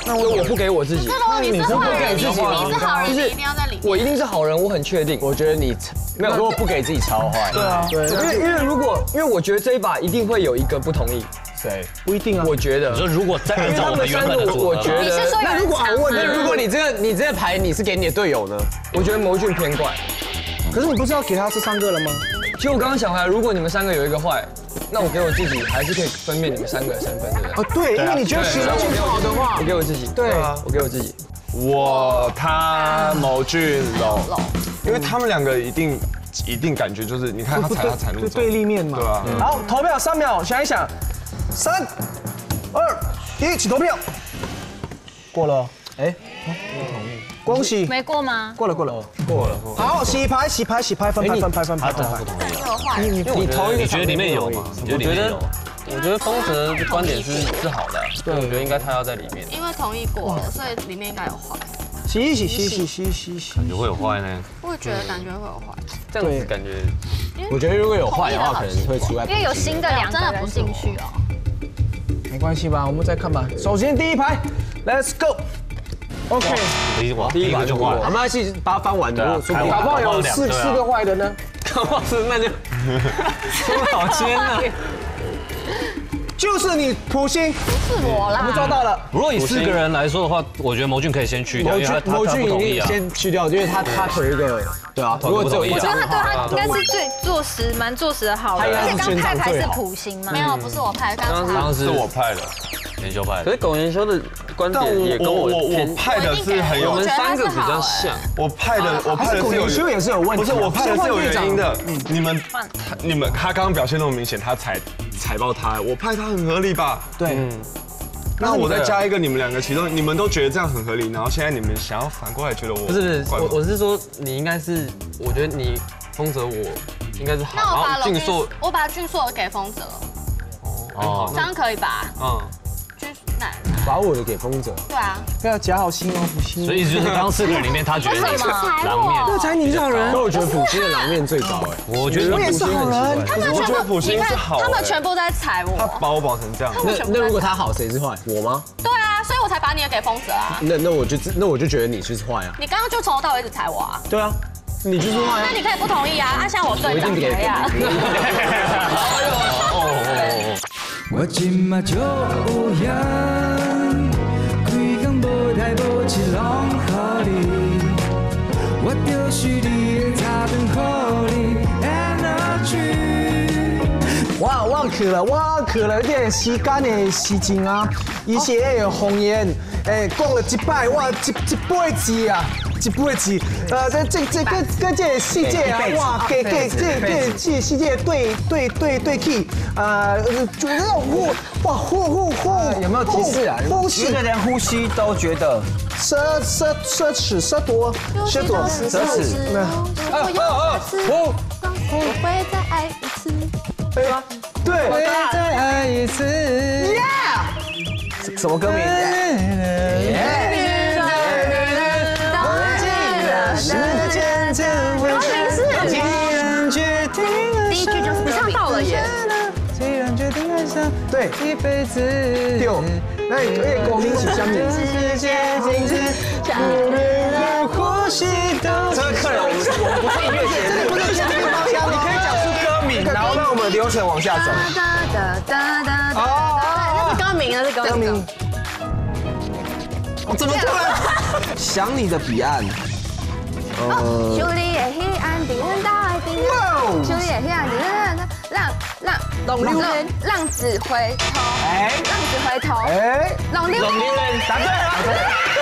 那我不给我自己。 那你是好人，你是好人， 就是你一定要在里面。 我一定是好人，我很确定。 我觉得你没有， 如果不给自己超坏。 对啊，对，因为我觉得这一把一定会有一个不同意。 谁？ 不一定啊。 我觉得， 你说如果再按照我们原本的组合， 我觉得， 那如果我问你， 如果你这个牌你是给你的队友呢？ 我觉得谋俊偏怪。 可是你不是要给他这3个了吗？ 其实我刚刚想回来，如果你们3个有一个坏，那我给我自己还是可以分辨你们3个的身份，对不对？ 哦，对，因为你觉得徐文俊不好的话， 我给我自己。 对， 我给我自己。 他谋俊龙，因为他们2个一定感觉就是，你看他踩路走， 对立面嘛。 对啊。 好，投票3秒，想一想，3、2、1，起投票。过了，哎，恭喜， 没过吗？ 过了。好，洗牌，分牌。 他真的不同意啊。 你同意？ 你觉得里面有吗？ 我觉得丰泽的观点是好的，对，我觉得应该他要在里面。 因为同意过了，所以里面应该有坏。 洗。 感觉会有坏呢。 我也觉得感觉会有坏。 这样子感觉， 我觉得如果有坏的话，可能会出来。 因为有新的2个人进去哦。 没关系吧，我们再看吧。首先第1排 ，Let's go。OK， 第一把就坏了。 我们要去把它翻完的， 搞不好有4个坏的呢。 搞不好是那就说好签啊。 就是你普星， 不是我啦。 我们抓到了。 如果以4个人来说的话，我觉得谋俊可以先去掉，因为他不同意啊。 先去掉，因为他腿一个，对啊。如果只有1张， 我觉得他应该是最蛮做实的好人。而且刚派牌是普星嘛？ 没有，不是我派，刚刚是我派的， 研修派的。 可是苟研修的观点也跟我派的是很有， 我们3个比较像。 我派的是有， 苟研修也是有问题。 不是我派的是有原因的。你们他刚刚表现那么明显，他踩爆他，我派他很合理吧？ 对。 那我再加一个，你们2个其中你们都觉得这样很合理，然后现在你们想要反过来觉得我不是，我是说你应该是，我觉得你丰泽我应该是好， 那我把俊硕， 我把俊硕给丰泽， 哦， 这样可以吧？ 把我的给丰泽。 对啊， 不要假好心哦，普星。 所以意思就是刚刚4个人里面，他觉得你是狼面， 那才你是好人。 可我觉得普星的狼面最高哎。 我觉得我也是好人。 我觉得普星是好， 他们全部在踩我， 他把我保成这样。 那如果他好，谁是坏？我吗？ 对啊，所以我才把你的给丰泽啊。 那我就觉得你是坏啊。 你刚刚就从头到尾一直踩我啊。 对啊，你就是坏啊。 那你可以不同意啊，像我队长这样。 我今嘛就有影，开工无代无志拢予你，我就是你的插灯苦力 energy。 我去了，这时间的时间啊，伊是迄个方言，讲了1摆，我一辈子啊。一辈子，跟这个世界啊，哇，给这世界对起，就那种哇呼， 有没有提示啊？ 呼吸， 有的连呼吸都觉得奢侈， 我会再爱一次。 对， 我再爱一次。 什么歌名？ 第1句就是你唱到了耶。 对， 一辈子。 对，那你共鸣是什么？世界静止，呼吸都。这个客人，我不是音乐节，这个不是这个方向，你可以讲出歌名，然后让我们流程往下走。 那是歌名，那是歌名。 我怎么突然想你的彼岸？ 修理的彼岸，敌人大爱敌人。修理的彼岸，敌人浪子回头，浪子回头，龙溜人，答对了。